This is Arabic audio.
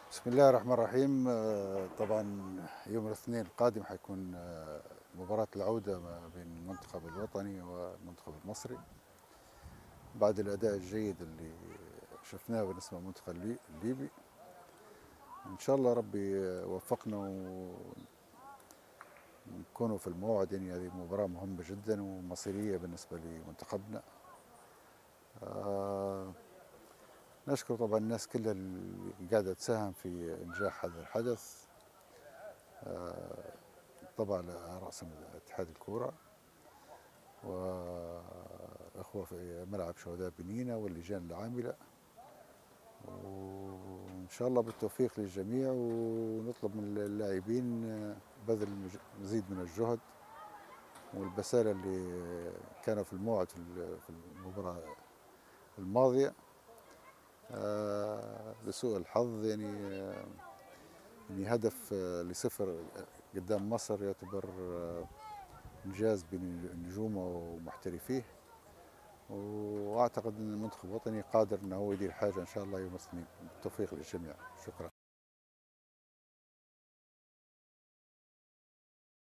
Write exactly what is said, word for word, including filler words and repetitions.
بسم الله الرحمن الرحيم. آه، طبعا يوم الاثنين القادم حيكون آه، مباراة العودة ما بين المنتخب الوطني والمنتخب المصري بعد الأداء الجيد اللي شفناه بالنسبة للمنتخب اللي- الليبي. إن شاء الله ربي يوفقنا ونكونوا في الموعد. يعني هذه مباراة مهمة جدا ومصيرية بالنسبة لمنتخبنا. آه، نشكر طبعا الناس كلها اللي قاعدة تساهم في إنجاح هذا الحدث، طبعا على رأس اتحاد الكورة وإخوة في ملعب شهداء بنينة واللجان العاملة، وإن شاء الله بالتوفيق للجميع. ونطلب من اللاعبين بذل مزيد من الجهد والبسالة اللي كانوا في الموعد في المباراة الماضية. آه، لسوء الحظ يعني آه، يعني هدف آه، لصفر قدام مصر يعتبر آه، إنجاز بين نجومه ومحترفيه. واعتقد ان المنتخب الوطني قادر انه هو يدير حاجه ان شاء الله يوم الاثنين. بالتوفيق للجميع. شكرا.